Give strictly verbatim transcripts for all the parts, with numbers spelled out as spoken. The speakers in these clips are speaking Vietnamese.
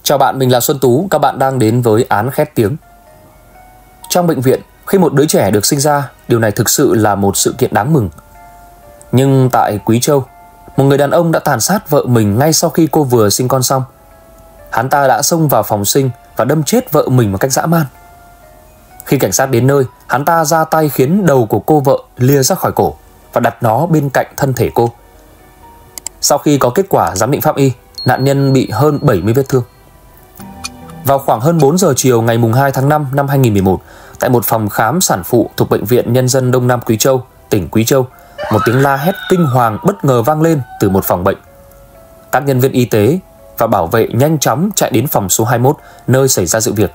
Chào bạn, mình là Xuân Tú, các bạn đang đến với Án Khét Tiếng. Trong bệnh viện, khi một đứa trẻ được sinh ra, điều này thực sự là một sự kiện đáng mừng. Nhưng tại Quý Châu, một người đàn ông đã tàn sát vợ mình ngay sau khi cô vừa sinh con xong. Hắn ta đã xông vào phòng sinh và đâm chết vợ mình một cách dã man. Khi cảnh sát đến nơi, hắn ta ra tay khiến đầu của cô vợ lìa ra khỏi cổ và đặt nó bên cạnh thân thể cô. Sau khi có kết quả giám định pháp y, nạn nhân bị hơn bảy mươi vết thương. Vào khoảng hơn bốn giờ chiều ngày hai tháng năm năm hai nghìn không trăm mười một, tại một phòng khám sản phụ thuộc Bệnh viện Nhân dân Đông Nam Quý Châu, tỉnh Quý Châu, một tiếng la hét kinh hoàng bất ngờ vang lên từ một phòng bệnh. Các nhân viên y tế và bảo vệ nhanh chóng chạy đến phòng số hai mươi mốt, nơi xảy ra sự việc.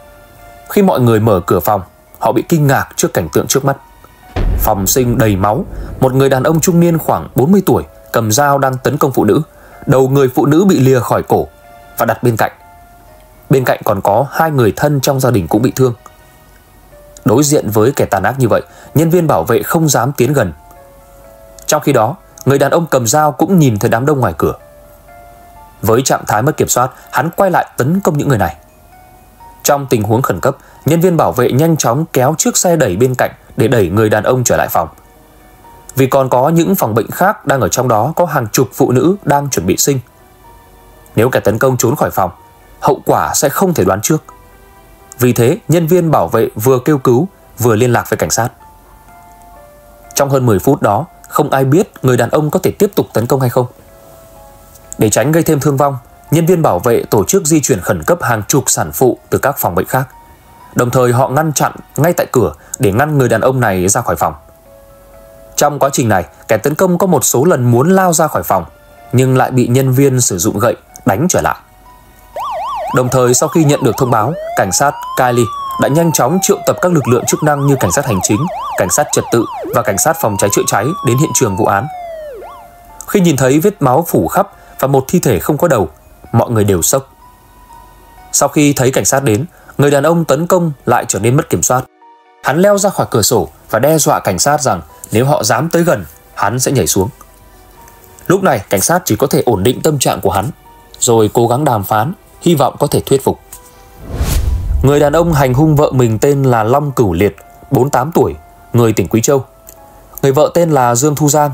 Khi mọi người mở cửa phòng, họ bị kinh ngạc trước cảnh tượng trước mắt. Phòng sinh đầy máu, một người đàn ông trung niên khoảng bốn mươi tuổi cầm dao đang tấn công phụ nữ. Đầu người phụ nữ bị lìa khỏi cổ và đặt bên cạnh. Bên cạnh còn có hai người thân trong gia đình cũng bị thương. Đối diện với kẻ tàn ác như vậy, nhân viên bảo vệ không dám tiến gần. Trong khi đó, người đàn ông cầm dao cũng nhìn thấy đám đông ngoài cửa. Với trạng thái mất kiểm soát, hắn quay lại tấn công những người này. Trong tình huống khẩn cấp, nhân viên bảo vệ nhanh chóng kéo chiếc xe đẩy bên cạnh để đẩy người đàn ông trở lại phòng. Vì còn có những phòng bệnh khác đang ở trong đó có hàng chục phụ nữ đang chuẩn bị sinh. Nếu kẻ tấn công trốn khỏi phòng, hậu quả sẽ không thể đoán trước. Vì thế, nhân viên bảo vệ vừa kêu cứu vừa liên lạc với cảnh sát. Trong hơn mười phút đó, không ai biết người đàn ông có thể tiếp tục tấn công hay không. Để tránh gây thêm thương vong, nhân viên bảo vệ tổ chức di chuyển khẩn cấp hàng chục sản phụ từ các phòng bệnh khác. Đồng thời họ ngăn chặn ngay tại cửa để ngăn người đàn ông này ra khỏi phòng. Trong quá trình này, kẻ tấn công có một số lần muốn lao ra khỏi phòng, nhưng lại bị nhân viên sử dụng gậy đánh trở lại. Đồng thời, sau khi nhận được thông báo, cảnh sát Kylie đã nhanh chóng triệu tập các lực lượng chức năng như cảnh sát hành chính, cảnh sát trật tự và cảnh sát phòng cháy chữa cháy đến hiện trường vụ án. Khi nhìn thấy vết máu phủ khắp và một thi thể không có đầu, mọi người đều sốc. Sau khi thấy cảnh sát đến, người đàn ông tấn công lại trở nên mất kiểm soát. Hắn leo ra khỏi cửa sổ và đe dọa cảnh sát rằng nếu họ dám tới gần, hắn sẽ nhảy xuống. Lúc này, cảnh sát chỉ có thể ổn định tâm trạng của hắn, rồi cố gắng đàm phán, hy vọng có thể thuyết phục. Người đàn ông hành hung vợ mình tên là Long Cửu Liệt, bốn mươi tám tuổi, người tỉnh Quý Châu. Người vợ tên là Dương Thu Giang.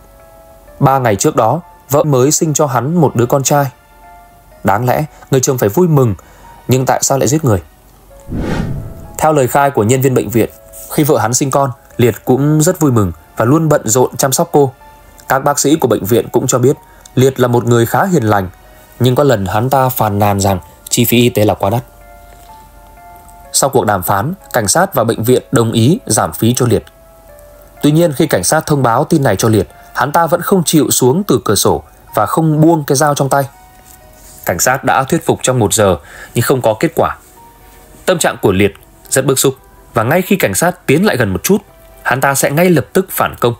Ba ngày trước đó, vợ mới sinh cho hắn một đứa con trai. Đáng lẽ người chồng phải vui mừng, nhưng tại sao lại giết người? Theo lời khai của nhân viên bệnh viện, khi vợ hắn sinh con, Liệt cũng rất vui mừng và luôn bận rộn chăm sóc cô. Các bác sĩ của bệnh viện cũng cho biết Liệt là một người khá hiền lành, nhưng có lần hắn ta phàn nàn rằng chi phí y tế là quá đắt. Sau cuộc đàm phán, cảnh sát và bệnh viện đồng ý giảm phí cho Liệt. Tuy nhiên, khi cảnh sát thông báo tin này cho Liệt, hắn ta vẫn không chịu xuống từ cửa sổ và không buông cái dao trong tay. Cảnh sát đã thuyết phục trong một giờ nhưng không có kết quả. Tâm trạng của Liệt rất bức xúc và ngay khi cảnh sát tiến lại gần một chút, hắn ta sẽ ngay lập tức phản công.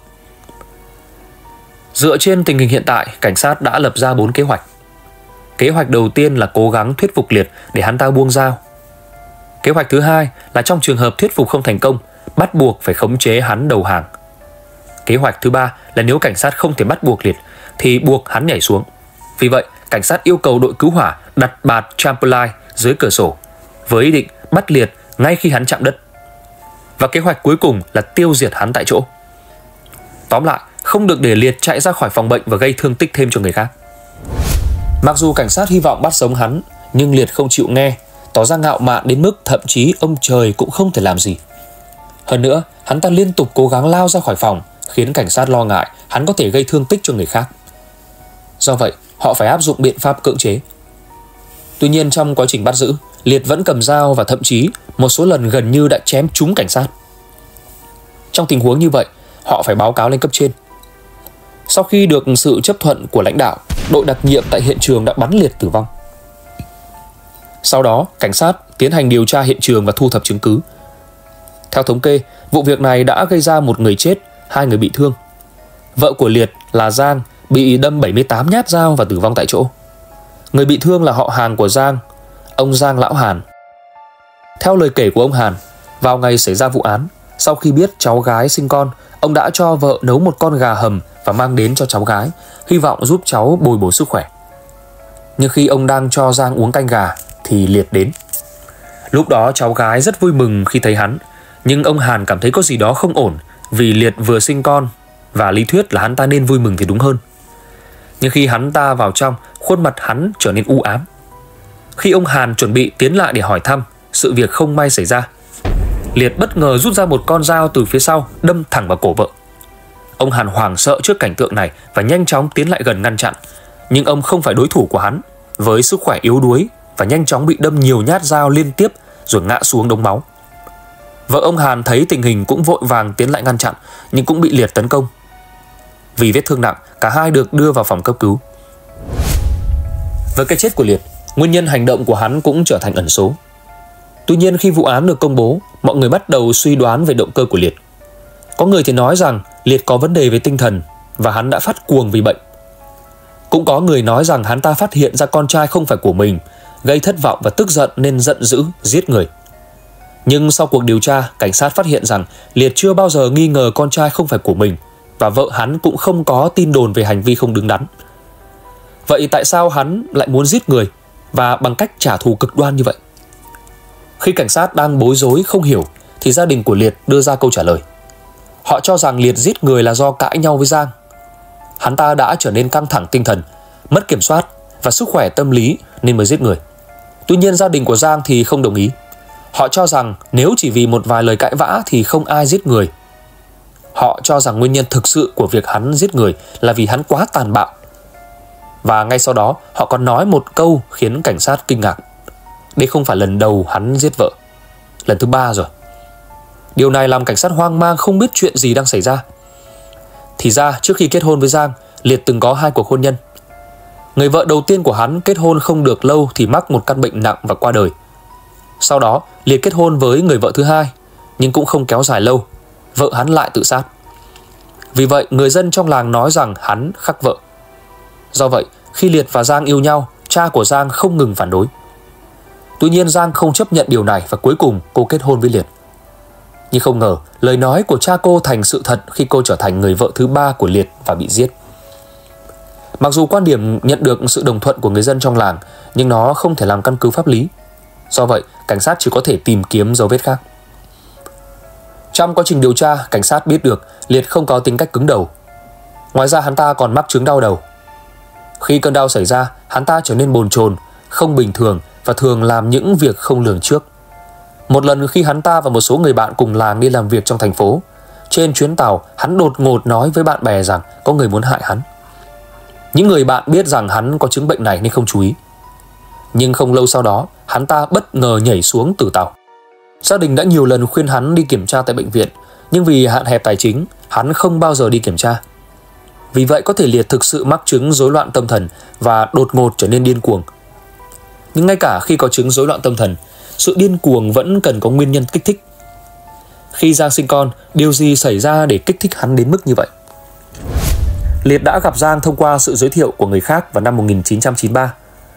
Dựa trên tình hình hiện tại, cảnh sát đã lập ra bốn kế hoạch. Kế hoạch đầu tiên là cố gắng thuyết phục Liệt để hắn ta buông dao. Kế hoạch thứ hai là trong trường hợp thuyết phục không thành công, bắt buộc phải khống chế hắn đầu hàng. Kế hoạch thứ ba là nếu cảnh sát không thể bắt buộc Liệt thì buộc hắn nhảy xuống. Vì vậy, cảnh sát yêu cầu đội cứu hỏa đặt bạt trampoline dưới cửa sổ với ý định bắt Liệt ngay khi hắn chạm đất. Và kế hoạch cuối cùng là tiêu diệt hắn tại chỗ. Tóm lại, không được để Liệt chạy ra khỏi phòng bệnh và gây thương tích thêm cho người khác. Mặc dù cảnh sát hy vọng bắt sống hắn, nhưng Liệt không chịu nghe, tỏ ra ngạo mạn đến mức thậm chí ông trời cũng không thể làm gì. Hơn nữa, hắn ta liên tục cố gắng lao ra khỏi phòng, khiến cảnh sát lo ngại hắn có thể gây thương tích cho người khác. Do vậy, họ phải áp dụng biện pháp cưỡng chế. Tuy nhiên, trong quá trình bắt giữ, Liệt vẫn cầm dao và thậm chí một số lần gần như đã chém trúng cảnh sát. Trong tình huống như vậy, họ phải báo cáo lên cấp trên. Sau khi được sự chấp thuận của lãnh đạo, đội đặc nhiệm tại hiện trường đã bắn Liệt tử vong. Sau đó, cảnh sát tiến hành điều tra hiện trường và thu thập chứng cứ. Theo thống kê, vụ việc này đã gây ra một người chết, hai người bị thương. Vợ của Liệt là Giang bị đâm bảy mươi tám nhát dao và tử vong tại chỗ. Người bị thương là họ hàng của Giang, ông Giang Lão Hàn. Theo lời kể của ông Hàn, vào ngày xảy ra vụ án, sau khi biết cháu gái sinh con, ông đã cho vợ nấu một con gà hầm và mang đến cho cháu gái, hy vọng giúp cháu bồi bổ sức khỏe. Nhưng khi ông đang cho Giang uống canh gà thì Liệt đến. Lúc đó cháu gái rất vui mừng khi thấy hắn, nhưng ông Hàn cảm thấy có gì đó không ổn vì Liệt vừa sinh con và lý thuyết là hắn ta nên vui mừng thì đúng hơn. Nhưng khi hắn ta vào trong, khuôn mặt hắn trở nên u ám. Khi ông Hàn chuẩn bị tiến lại để hỏi thăm, sự việc không may xảy ra. Liệt bất ngờ rút ra một con dao từ phía sau, đâm thẳng vào cổ vợ. Ông Hàn hoảng sợ trước cảnh tượng này và nhanh chóng tiến lại gần ngăn chặn. Nhưng ông không phải đối thủ của hắn, với sức khỏe yếu đuối, và nhanh chóng bị đâm nhiều nhát dao liên tiếp rồi ngã xuống đống máu. Vợ ông Hàn thấy tình hình cũng vội vàng tiến lại ngăn chặn, nhưng cũng bị Liệt tấn công. Vì vết thương nặng, cả hai được đưa vào phòng cấp cứu. Với cái chết của Liệt, nguyên nhân hành động của hắn cũng trở thành ẩn số. Tuy nhiên khi vụ án được công bố, mọi người bắt đầu suy đoán về động cơ của Liệt. Có người thì nói rằng Liệt có vấn đề về tinh thần và hắn đã phát cuồng vì bệnh. Cũng có người nói rằng hắn ta phát hiện ra con trai không phải của mình, gây thất vọng và tức giận nên giận dữ, giết người. Nhưng sau cuộc điều tra, cảnh sát phát hiện rằng Liệt chưa bao giờ nghi ngờ con trai không phải của mình và vợ hắn cũng không có tin đồn về hành vi không đứng đắn. Vậy tại sao hắn lại muốn giết người và bằng cách trả thù cực đoan như vậy? Khi cảnh sát đang bối rối không hiểu thì gia đình của Liệt đưa ra câu trả lời. Họ cho rằng Liệt giết người là do cãi nhau với Giang. Hắn ta đã trở nên căng thẳng tinh thần, mất kiểm soát và sức khỏe tâm lý nên mới giết người. Tuy nhiên gia đình của Giang thì không đồng ý. Họ cho rằng nếu chỉ vì một vài lời cãi vã thì không ai giết người. Họ cho rằng nguyên nhân thực sự của việc hắn giết người là vì hắn quá tàn bạo. Và ngay sau đó họ còn nói một câu khiến cảnh sát kinh ngạc. Đây không phải lần đầu hắn giết vợ, lần thứ ba rồi. Điều này làm cảnh sát hoang mang không biết chuyện gì đang xảy ra. Thì ra trước khi kết hôn với Giang, Liệt từng có hai cuộc hôn nhân. Người vợ đầu tiên của hắn kết hôn không được lâu thì mắc một căn bệnh nặng và qua đời. Sau đó Liệt kết hôn với người vợ thứ hai, nhưng cũng không kéo dài lâu, vợ hắn lại tự sát. Vì vậy người dân trong làng nói rằng hắn khắc vợ. Do vậy khi Liệt và Giang yêu nhau, cha của Giang không ngừng phản đối. Tuy nhiên Giang không chấp nhận điều này và cuối cùng cô kết hôn với Liệt. Nhưng không ngờ lời nói của cha cô thành sự thật khi cô trở thành người vợ thứ ba của Liệt và bị giết. Mặc dù quan điểm nhận được sự đồng thuận của người dân trong làng, nhưng nó không thể làm căn cứ pháp lý. Do vậy cảnh sát chỉ có thể tìm kiếm dấu vết khác. Trong quá trình điều tra, cảnh sát biết được Liệt không có tính cách cứng đầu. Ngoài ra hắn ta còn mắc chứng đau đầu. Khi cơn đau xảy ra, hắn ta trở nên bồn chồn, không bình thường và thường làm những việc không lường trước. Một lần khi hắn ta và một số người bạn cùng làng đi làm việc trong thành phố, trên chuyến tàu hắn đột ngột nói với bạn bè rằng có người muốn hại hắn. Những người bạn biết rằng hắn có chứng bệnh này nên không chú ý. Nhưng không lâu sau đó, hắn ta bất ngờ nhảy xuống từ tàu. Gia đình đã nhiều lần khuyên hắn đi kiểm tra tại bệnh viện, nhưng vì hạn hẹp tài chính, hắn không bao giờ đi kiểm tra. Vì vậy có thể Liệt thực sự mắc chứng rối loạn tâm thần và đột ngột trở nên điên cuồng. Nhưng ngay cả khi có chứng rối loạn tâm thần, sự điên cuồng vẫn cần có nguyên nhân kích thích. Khi Giang sinh con, điều gì xảy ra để kích thích hắn đến mức như vậy? Liệt đã gặp Giang thông qua sự giới thiệu của người khác vào năm một nghìn chín trăm chín mươi ba.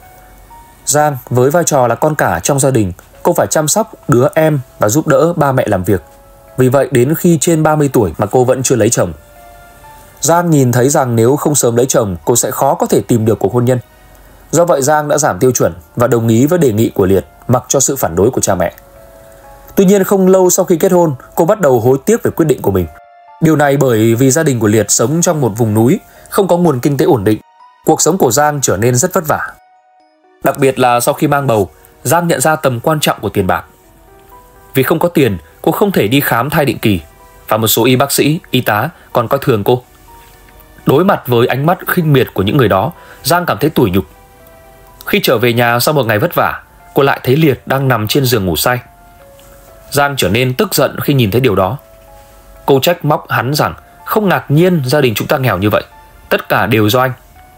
Giang với vai trò là con cả trong gia đình, cô phải chăm sóc đứa em và giúp đỡ ba mẹ làm việc. Vì vậy đến khi trên ba mươi tuổi mà cô vẫn chưa lấy chồng. Giang nhìn thấy rằng nếu không sớm lấy chồng, cô sẽ khó có thể tìm được cuộc hôn nhân. Do vậy Giang đã giảm tiêu chuẩn và đồng ý với đề nghị của Liệt, mặc cho sự phản đối của cha mẹ. Tuy nhiên không lâu sau khi kết hôn, cô bắt đầu hối tiếc về quyết định của mình. Điều này bởi vì gia đình của Liệt sống trong một vùng núi, không có nguồn kinh tế ổn định. Cuộc sống của Giang trở nên rất vất vả. Đặc biệt là sau khi mang bầu, Giang nhận ra tầm quan trọng của tiền bạc. Vì không có tiền, cô không thể đi khám thai định kỳ, và một số y bác sĩ, y tá còn coi thường cô. Đối mặt với ánh mắt khinh miệt của những người đó, Giang cảm thấy tủi nhục. Khi trở về nhà sau một ngày vất vả, cô lại thấy Liệt đang nằm trên giường ngủ say. Giang trở nên tức giận khi nhìn thấy điều đó. Cô trách móc hắn rằng không ngạc nhiên gia đình chúng ta nghèo như vậy, tất cả đều do anh.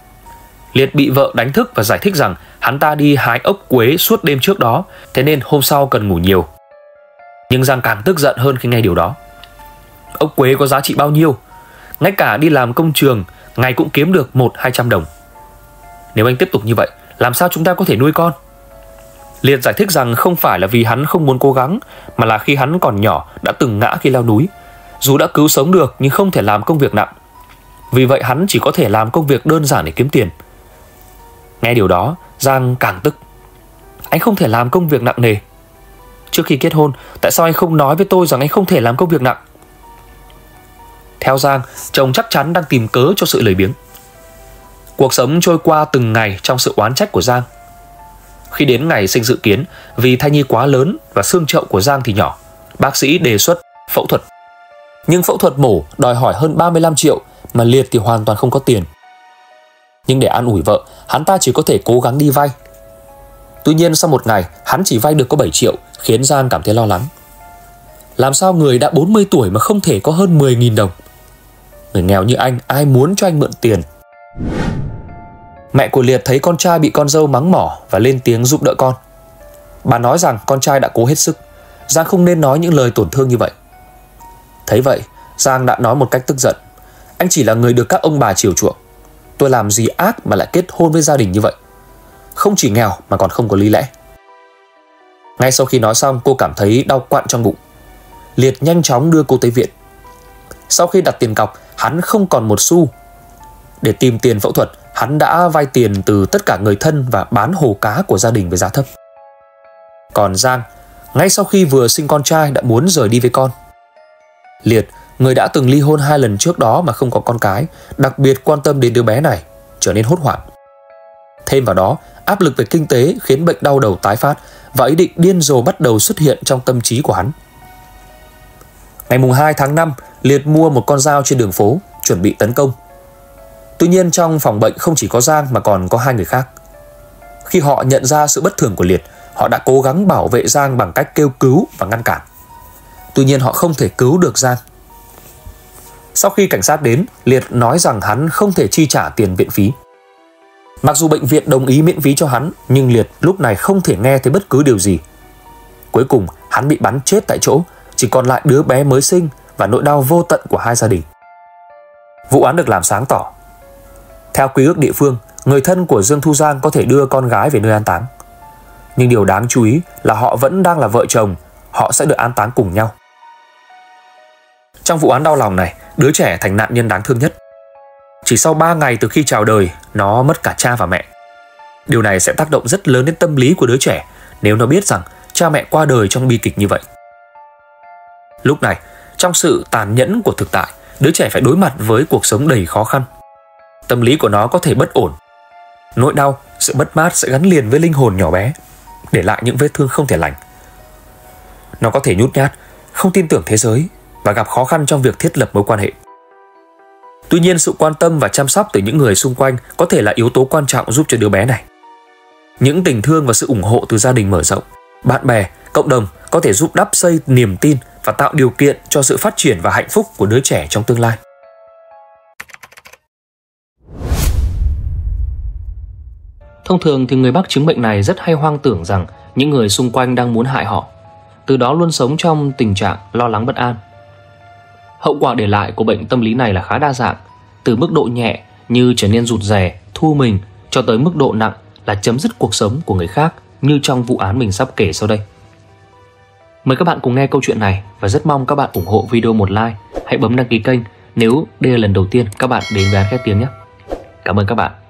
Liệt bị vợ đánh thức và giải thích rằng hắn ta đi hái ốc quế suốt đêm trước đó, thế nên hôm sau cần ngủ nhiều. Nhưng Giang càng tức giận hơn khi nghe điều đó. Ốc quế có giá trị bao nhiêu? Ngay cả đi làm công trường, ngày cũng kiếm được một hai trăm đồng. Nếu anh tiếp tục như vậy, làm sao chúng ta có thể nuôi con? Liệt giải thích rằng không phải là vì hắn không muốn cố gắng, mà là khi hắn còn nhỏ đã từng ngã khi leo núi. Dù đã cứu sống được nhưng không thể làm công việc nặng. Vì vậy hắn chỉ có thể làm công việc đơn giản để kiếm tiền. Nghe điều đó, Giang càng tức. Anh không thể làm công việc nặng nề. Trước khi kết hôn, tại sao anh không nói với tôi rằng anh không thể làm công việc nặng? Theo Giang, chồng chắc chắn đang tìm cớ cho sự lười biếng. Cuộc sống trôi qua từng ngày trong sự oán trách của Giang. Khi đến ngày sinh dự kiến, vì thai nhi quá lớn và xương chậu của Giang thì nhỏ, bác sĩ đề xuất phẫu thuật. Nhưng phẫu thuật mổ đòi hỏi hơn ba mươi lăm triệu, mà Liệt thì hoàn toàn không có tiền. Nhưng để an ủi vợ, hắn ta chỉ có thể cố gắng đi vay. Tuy nhiên sau một ngày, hắn chỉ vay được có bảy triệu, khiến Giang cảm thấy lo lắng. Làm sao người đã bốn mươi tuổi mà không thể có hơn mười nghìn đồng? Người nghèo như anh, ai muốn cho anh mượn tiền? Mẹ của Liệt thấy con trai bị con dâu mắng mỏ và lên tiếng giúp đỡ con. Bà nói rằng con trai đã cố hết sức, Giang không nên nói những lời tổn thương như vậy. Thấy vậy, Giang đã nói một cách tức giận. Anh chỉ là người được các ông bà chiều chuộng. Tôi làm gì ác mà lại kết hôn với gia đình như vậy? Không chỉ nghèo mà còn không có lý lẽ. Ngay sau khi nói xong, cô cảm thấy đau quặn trong bụng. Liệt nhanh chóng đưa cô tới viện. Sau khi đặt tiền cọc, hắn không còn một xu. Để tìm tiền phẫu thuật, hắn đã vay tiền từ tất cả người thân và bán hồ cá của gia đình với giá thấp. Còn Giang, ngay sau khi vừa sinh con trai đã muốn rời đi với con. Liệt, người đã từng ly hôn hai lần trước đó mà không có con cái, đặc biệt quan tâm đến đứa bé này, trở nên hốt hoảng. Thêm vào đó, áp lực về kinh tế khiến bệnh đau đầu tái phát và ý định điên rồ bắt đầu xuất hiện trong tâm trí của hắn. Ngày hai tháng năm, Liệt mua một con dao trên đường phố, chuẩn bị tấn công. Tuy nhiên trong phòng bệnh không chỉ có Giang mà còn có hai người khác. Khi họ nhận ra sự bất thường của Liệt, họ đã cố gắng bảo vệ Giang bằng cách kêu cứu và ngăn cản. Tuy nhiên họ không thể cứu được Giang. Sau khi cảnh sát đến, Liệt nói rằng hắn không thể chi trả tiền viện phí. Mặc dù bệnh viện đồng ý miễn phí cho hắn, nhưng Liệt lúc này không thể nghe thấy bất cứ điều gì. Cuối cùng, hắn bị bắn chết tại chỗ, chỉ còn lại đứa bé mới sinh và nỗi đau vô tận của hai gia đình. Vụ án được làm sáng tỏ. Theo quy ước địa phương, người thân của Dương Thu Giang có thể đưa con gái về nơi an táng. Nhưng điều đáng chú ý là họ vẫn đang là vợ chồng, họ sẽ được an táng cùng nhau. Trong vụ án đau lòng này, đứa trẻ thành nạn nhân đáng thương nhất. Chỉ sau ba ngày từ khi chào đời, nó mất cả cha và mẹ. Điều này sẽ tác động rất lớn đến tâm lý của đứa trẻ nếu nó biết rằng cha mẹ qua đời trong bi kịch như vậy. Lúc này, trong sự tàn nhẫn của thực tại, đứa trẻ phải đối mặt với cuộc sống đầy khó khăn. Tâm lý của nó có thể bất ổn. Nỗi đau, sự mất mát sẽ gắn liền với linh hồn nhỏ bé, để lại những vết thương không thể lành. Nó có thể nhút nhát, không tin tưởng thế giới và gặp khó khăn trong việc thiết lập mối quan hệ. Tuy nhiên, sự quan tâm và chăm sóc từ những người xung quanh có thể là yếu tố quan trọng giúp cho đứa bé này. Những tình thương và sự ủng hộ từ gia đình mở rộng, bạn bè, cộng đồng có thể giúp đắp xây niềm tin và tạo điều kiện cho sự phát triển và hạnh phúc của đứa trẻ trong tương lai. Thông thường thì người mắc chứng bệnh này rất hay hoang tưởng rằng những người xung quanh đang muốn hại họ, từ đó luôn sống trong tình trạng lo lắng bất an. Hậu quả để lại của bệnh tâm lý này là khá đa dạng, từ mức độ nhẹ như trở nên rụt rè, thu mình, cho tới mức độ nặng là chấm dứt cuộc sống của người khác, như trong vụ án mình sắp kể sau đây. Mời các bạn cùng nghe câu chuyện này và rất mong các bạn ủng hộ video một like, hãy bấm đăng ký kênh nếu đây là lần đầu tiên các bạn đến với Án Khét Tiếng nhé. Cảm ơn các bạn.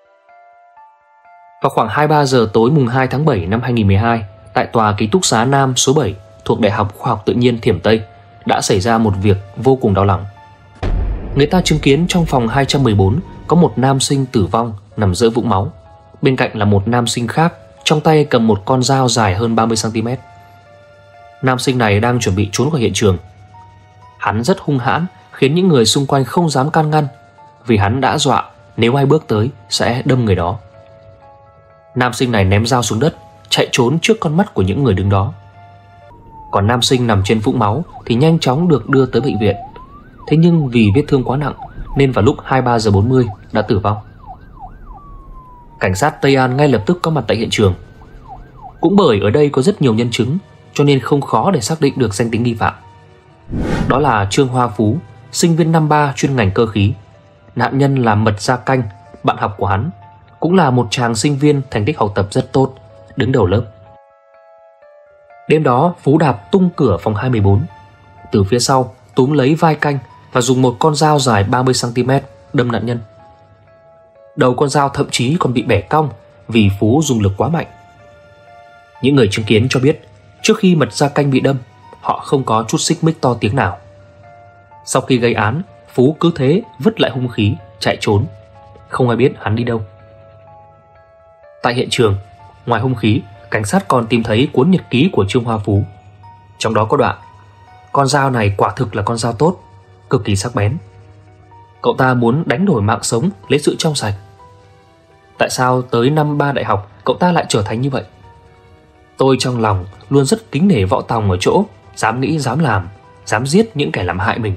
Vào khoảng hai mươi ba giờ tối mùng hai tháng bảy năm hai nghìn không trăm mười hai, tại tòa ký túc xá Nam số bảy thuộc Đại học Khoa học Tự nhiên Thiểm Tây đã xảy ra một việc vô cùng đau lòng. Người ta chứng kiến trong phòng hai trăm mười bốn có một nam sinh tử vong nằm giữa vũng máu. Bên cạnh là một nam sinh khác, trong tay cầm một con dao dài hơn ba mươi xăng ti mét. Nam sinh này đang chuẩn bị trốn khỏi hiện trường. Hắn rất hung hãn, khiến những người xung quanh không dám can ngăn, vì hắn đã dọa nếu ai bước tới sẽ đâm người đó. Nam sinh này ném dao xuống đất, chạy trốn trước con mắt của những người đứng đó. Còn nam sinh nằm trên vũng máu thì nhanh chóng được đưa tới bệnh viện. Thế nhưng vì vết thương quá nặng nên vào lúc hai mươi ba giờ bốn mươi đã tử vong. Cảnh sát Tây An ngay lập tức có mặt tại hiện trường. Cũng bởi ở đây có rất nhiều nhân chứng, cho nên không khó để xác định được danh tính nghi phạm. Đó là Trương Hoa Phú, sinh viên năm ba chuyên ngành cơ khí. Nạn nhân là Mật Gia Canh, bạn học của hắn, cũng là một chàng sinh viên thành tích học tập rất tốt, đứng đầu lớp. Đêm đó, Phú đạp tung cửa phòng hai mươi bốn, từ phía sau túm lấy vai Canh và dùng một con dao dài ba mươi xăng ti mét đâm nạn nhân. Đầu con dao thậm chí còn bị bẻ cong, vì Phú dùng lực quá mạnh. Những người chứng kiến cho biết trước khi Mật Gia Canh bị đâm, họ không có chút xích mích to tiếng nào. Sau khi gây án, Phú cứ thế vứt lại hung khí, chạy trốn, không ai biết hắn đi đâu. Tại hiện trường, ngoài hung khí, cảnh sát còn tìm thấy cuốn nhật ký của Trương Hoa Phú. Trong đó có đoạn: con dao này quả thực là con dao tốt, cực kỳ sắc bén. Cậu ta muốn đánh đổi mạng sống lấy sự trong sạch. Tại sao tới năm ba đại học cậu ta lại trở thành như vậy? Tôi trong lòng luôn rất kính nể Võ Tòng ở chỗ dám nghĩ dám làm, dám giết những kẻ làm hại mình.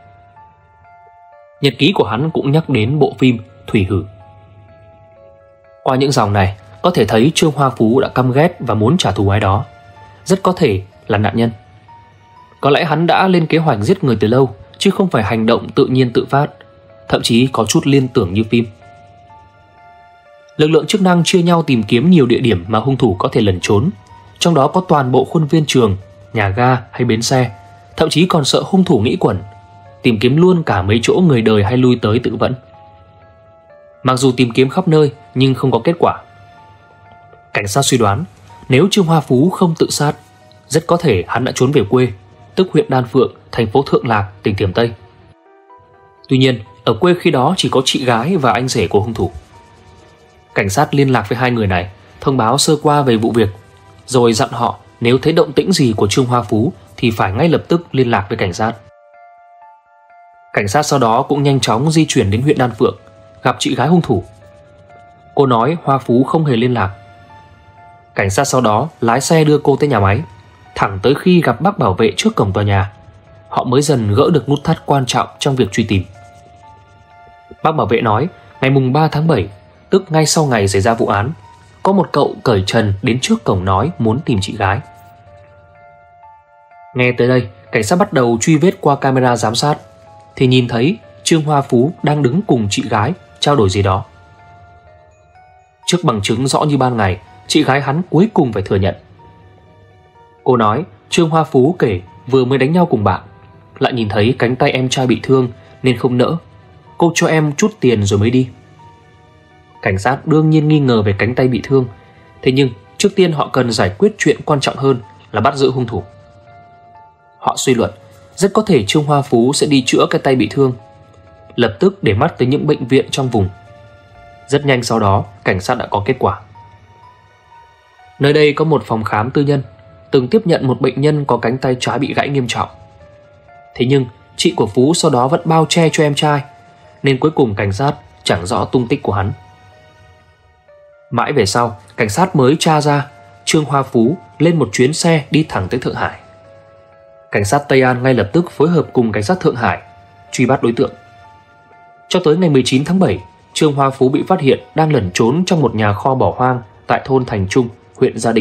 Nhật ký của hắn cũng nhắc đến bộ phim Thủy Hử. Qua những dòng này có thể thấy Trương Hoa Phú đã căm ghét và muốn trả thù ai đó, rất có thể là nạn nhân. Có lẽ hắn đã lên kế hoạch giết người từ lâu, chứ không phải hành động tự nhiên tự phát, thậm chí có chút liên tưởng như phim. Lực lượng chức năng chia nhau tìm kiếm nhiều địa điểm mà hung thủ có thể lẩn trốn, trong đó có toàn bộ khuôn viên trường, nhà ga hay bến xe, thậm chí còn sợ hung thủ nghĩ quẩn, tìm kiếm luôn cả mấy chỗ người đời hay lui tới tự vẫn. Mặc dù tìm kiếm khắp nơi nhưng không có kết quả. Cảnh sát suy đoán nếu Trương Hoa Phú không tự sát, rất có thể hắn đã trốn về quê, tức huyện Đan Phượng, thành phố Thượng Lạc, tỉnh Thiểm Tây. Tuy nhiên, ở quê khi đó chỉ có chị gái và anh rể của hung thủ. Cảnh sát liên lạc với hai người này, thông báo sơ qua về vụ việc, rồi dặn họ nếu thấy động tĩnh gì của Trương Hoa Phú thì phải ngay lập tức liên lạc với cảnh sát. Cảnh sát sau đó cũng nhanh chóng di chuyển đến huyện Đan Phượng, gặp chị gái hung thủ. Cô nói Hoa Phú không hề liên lạc. Cảnh sát sau đó lái xe đưa cô tới nhà máy, thẳng tới khi gặp bác bảo vệ trước cổng tòa nhà, họ mới dần gỡ được nút thắt quan trọng trong việc truy tìm. Bác bảo vệ nói ngày mùng ba tháng bảy, tức ngay sau ngày xảy ra vụ án, có một cậu cởi trần đến trước cổng nói muốn tìm chị gái. Nghe tới đây, cảnh sát bắt đầu truy vết qua camera giám sát, thì nhìn thấy Trương Hoa Phú đang đứng cùng chị gái trao đổi gì đó. Trước bằng chứng rõ như ban ngày, chị gái hắn cuối cùng phải thừa nhận. Cô nói Trương Hoa Phú kể vừa mới đánh nhau cùng bạn, lại nhìn thấy cánh tay em trai bị thương nên không nỡ, cô cho em chút tiền rồi mới đi. Cảnh sát đương nhiên nghi ngờ về cánh tay bị thương, thế nhưng trước tiên họ cần giải quyết chuyện quan trọng hơn là bắt giữ hung thủ. Họ suy luận rất có thể Trương Hoa Phú sẽ đi chữa cái tay bị thương, lập tức để mắt tới những bệnh viện trong vùng. Rất nhanh sau đó, cảnh sát đã có kết quả. Nơi đây có một phòng khám tư nhân từng tiếp nhận một bệnh nhân có cánh tay trái bị gãy nghiêm trọng. Thế nhưng chị của Phú sau đó vẫn bao che cho em trai, nên cuối cùng cảnh sát chẳng rõ tung tích của hắn. Mãi về sau, cảnh sát mới tra ra Trương Hoa Phú lên một chuyến xe đi thẳng tới Thượng Hải. Cảnh sát Tây An ngay lập tức phối hợp cùng cảnh sát Thượng Hải truy bắt đối tượng. Cho tới ngày mười chín tháng bảy, Trương Hoa Phú bị phát hiện đang lẩn trốn trong một nhà kho bỏ hoang tại thôn Thành Trung, huyện Gia Định.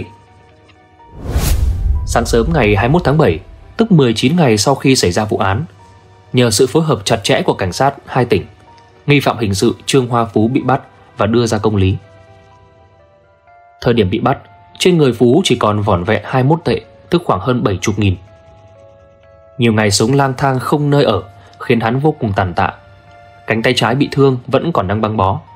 Sáng sớm ngày hai mươi mốt tháng bảy, tức mười chín ngày sau khi xảy ra vụ án, nhờ sự phối hợp chặt chẽ của cảnh sát hai tỉnh, nghi phạm hình sự Trương Hoa Phú bị bắt và đưa ra công lý. Thời điểm bị bắt, trên người Phú chỉ còn vỏn vẹn hai mươi mốt tệ, tức khoảng hơn bảy mươi nghìn. Nhiều ngày sống lang thang không nơi ở khiến hắn vô cùng tàn tạ. Cánh tay trái bị thương vẫn còn đang băng bó.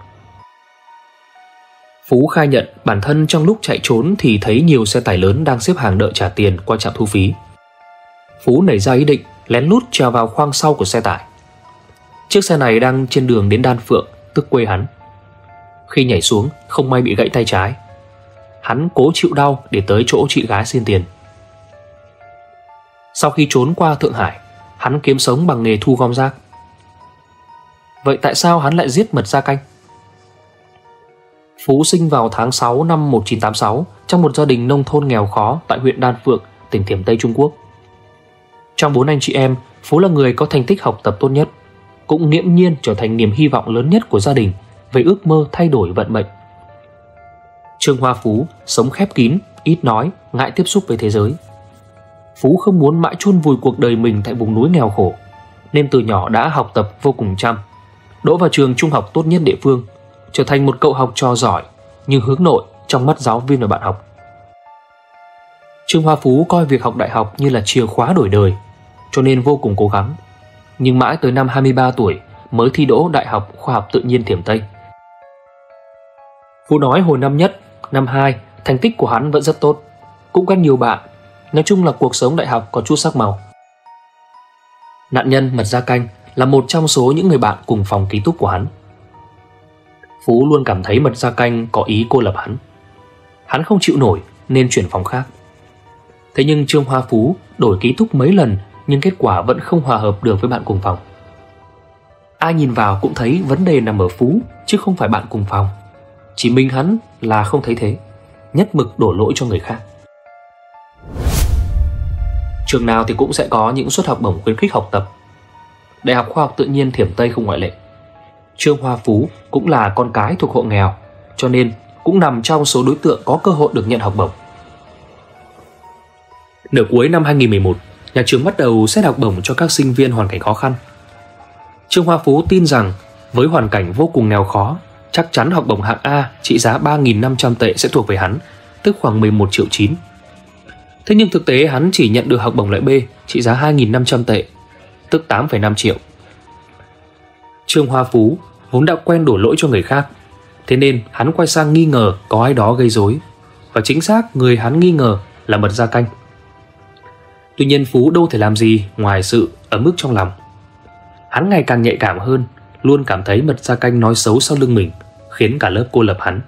Phú khai nhận bản thân trong lúc chạy trốn thì thấy nhiều xe tải lớn đang xếp hàng đợi trả tiền qua trạm thu phí. Phú nảy ra ý định lén lút trèo vào khoang sau của xe tải. Chiếc xe này đang trên đường đến Đan Phượng, tức quê hắn. Khi nhảy xuống, không may bị gãy tay trái. Hắn cố chịu đau để tới chỗ chị gái xin tiền. Sau khi trốn qua Thượng Hải, hắn kiếm sống bằng nghề thu gom rác. Vậy tại sao hắn lại giết Mật Gia Canh? Phú sinh vào tháng sáu năm một nghìn chín trăm tám mươi sáu trong một gia đình nông thôn nghèo khó tại huyện Đan Phượng, tỉnh Thiểm Tây, Trung Quốc. Trong bốn anh chị em, Phú là người có thành tích học tập tốt nhất, cũng nghiễm nhiên trở thành niềm hy vọng lớn nhất của gia đình về ước mơ thay đổi vận mệnh. Trương Hoa Phú sống khép kín, ít nói, ngại tiếp xúc với thế giới. Phú không muốn mãi chôn vùi cuộc đời mình tại vùng núi nghèo khổ, nên từ nhỏ đã học tập vô cùng chăm, đỗ vào trường trung học tốt nhất địa phương, trở thành một cậu học trò giỏi nhưng hướng nội trong mắt giáo viên và bạn học. Trương Hoa Phú coi việc học đại học như là chìa khóa đổi đời, cho nên vô cùng cố gắng. Nhưng mãi tới năm hai mươi ba tuổi mới thi đỗ Đại học Khoa học Tự nhiên Thiểm Tây. Phú nói hồi năm nhất, năm hai, thành tích của hắn vẫn rất tốt, cũng quen nhiều bạn. Nói chung là cuộc sống đại học có chút sắc màu. Nạn nhân Mật Gia Canh là một trong số những người bạn cùng phòng ký túc của hắn. Phú luôn cảm thấy Mật Gia Canh có ý cô lập hắn. Hắn không chịu nổi nên chuyển phòng khác. Thế nhưng Trương Hoa Phú đổi ký túc mấy lần nhưng kết quả vẫn không hòa hợp được với bạn cùng phòng. Ai nhìn vào cũng thấy vấn đề nằm ở Phú chứ không phải bạn cùng phòng. Chỉ mình hắn là không thấy thế, nhất mực đổ lỗi cho người khác. Trường nào thì cũng sẽ có những suất học bổng khuyến khích học tập. Đại học Khoa học Tự nhiên Thiểm Tây không ngoại lệ. Trương Hoa Phú cũng là con cái thuộc hộ nghèo, cho nên cũng nằm trong số đối tượng có cơ hội được nhận học bổng. Nửa cuối năm hai nghìn mười một, nhà trường bắt đầu xét học bổng cho các sinh viên hoàn cảnh khó khăn. Trương Hoa Phú tin rằng với hoàn cảnh vô cùng nghèo khó, chắc chắn học bổng hạng A trị giá ba nghìn năm trăm tệ sẽ thuộc về hắn, tức khoảng mười một triệu chín. Thế nhưng thực tế hắn chỉ nhận được học bổng loại B trị giá hai nghìn năm trăm tệ, tức tám phẩy năm triệu. Trương Hoa Phú vốn đã quen đổ lỗi cho người khác, thế nên hắn quay sang nghi ngờ có ai đó gây rối, và chính xác người hắn nghi ngờ là Mật Gia Canh. Tuy nhiên Phú đâu thể làm gì ngoài sự ấm ức trong lòng. Hắn ngày càng nhạy cảm hơn, luôn cảm thấy Mật Gia Canh nói xấu sau lưng mình, khiến cả lớp cô lập hắn.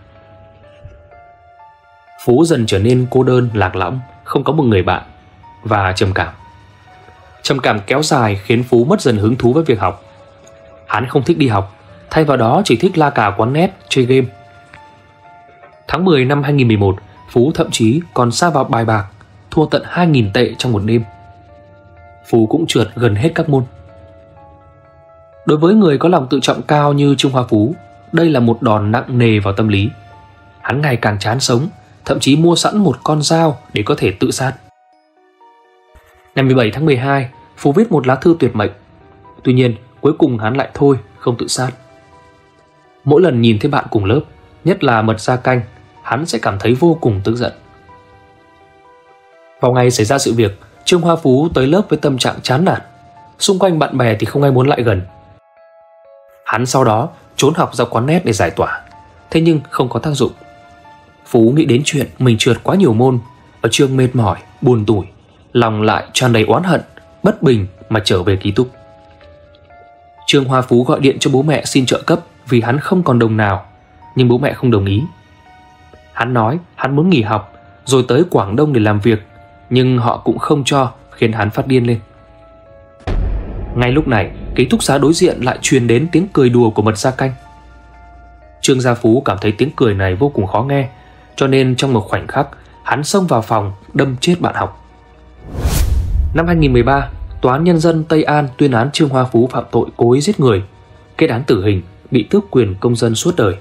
Phú dần trở nên cô đơn, lạc lõng, không có một người bạn và trầm cảm. Trầm cảm kéo dài khiến Phú mất dần hứng thú với việc học. Hắn không thích đi học, thay vào đó chỉ thích la cà quán net, chơi game. Tháng mười năm hai nghìn mười một, Phú thậm chí còn sa vào bài bạc, thua tận hai nghìn tệ trong một đêm. Phú cũng trượt gần hết các môn. Đối với người có lòng tự trọng cao như Trương Hoa Phú, đây là một đòn nặng nề vào tâm lý. Hắn ngày càng chán sống, thậm chí mua sẵn một con dao để có thể tự sát. Ngày mười bảy tháng mười hai, Phú viết một lá thư tuyệt mệnh. Tuy nhiên, cuối cùng hắn lại thôi, không tự sát. Mỗi lần nhìn thấy bạn cùng lớp, nhất là Mật Gia Canh, hắn sẽ cảm thấy vô cùng tức giận. Vào ngày xảy ra sự việc, Trương Hoa Phú tới lớp với tâm trạng chán nản. Xung quanh bạn bè thì không ai muốn lại gần. Hắn sau đó trốn học ra quán net để giải tỏa, thế nhưng không có tác dụng. Phú nghĩ đến chuyện mình trượt quá nhiều môn, ở trường mệt mỏi, buồn tủi, lòng lại tràn đầy oán hận, bất bình mà trở về ký túc. Trương Hoa Phú gọi điện cho bố mẹ xin trợ cấp vì hắn không còn đồng nào, nhưng bố mẹ không đồng ý. Hắn nói hắn muốn nghỉ học rồi tới Quảng Đông để làm việc, nhưng họ cũng không cho, khiến hắn phát điên lên. Ngay lúc này, ký túc xá đối diện lại truyền đến tiếng cười đùa của Mật Gia Canh. Trương Gia Phú cảm thấy tiếng cười này vô cùng khó nghe, cho nên trong một khoảnh khắc, hắn xông vào phòng đâm chết bạn học. Năm hai nghìn mười ba, Tòa án Nhân dân Tây An tuyên án Trương Hoa Phú phạm tội cố ý giết người, kết án tử hình, bị tước quyền công dân suốt đời.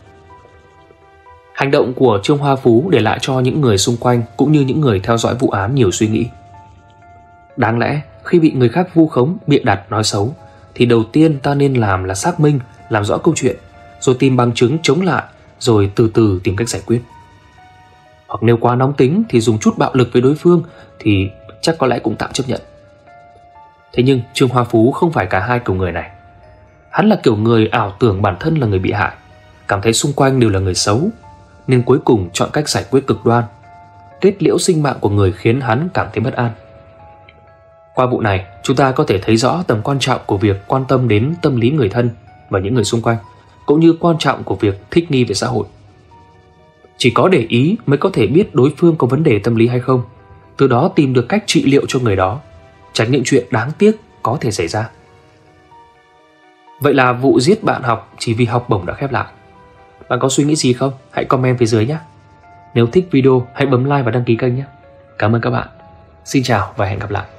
Hành động của Trương Hoa Phú để lại cho những người xung quanh cũng như những người theo dõi vụ án nhiều suy nghĩ. Đáng lẽ khi bị người khác vu khống, bịa đặt, nói xấu, thì đầu tiên ta nên làm là xác minh, làm rõ câu chuyện, rồi tìm bằng chứng chống lại, rồi từ từ tìm cách giải quyết. Hoặc nếu quá nóng tính thì dùng chút bạo lực với đối phương thì chắc có lẽ cũng tạm chấp nhận. Thế nhưng Trương Hoa Phú không phải cả hai kiểu người này. Hắn là kiểu người ảo tưởng bản thân là người bị hại, cảm thấy xung quanh đều là người xấu, nên cuối cùng chọn cách giải quyết cực đoan, kết liễu sinh mạng của người khiến hắn cảm thấy bất an. Qua vụ này, chúng ta có thể thấy rõ tầm quan trọng của việc quan tâm đến tâm lý người thân và những người xung quanh, cũng như quan trọng của việc thích nghi với xã hội. Chỉ có để ý mới có thể biết đối phương có vấn đề tâm lý hay không, từ đó tìm được cách trị liệu cho người đó, tránh những chuyện đáng tiếc có thể xảy ra. Vậy là vụ giết bạn học chỉ vì học bổng đã khép lại. Bạn có suy nghĩ gì không? Hãy comment phía dưới nhé. Nếu thích video hãy bấm like và đăng ký kênh nhé. Cảm ơn các bạn. Xin chào và hẹn gặp lại.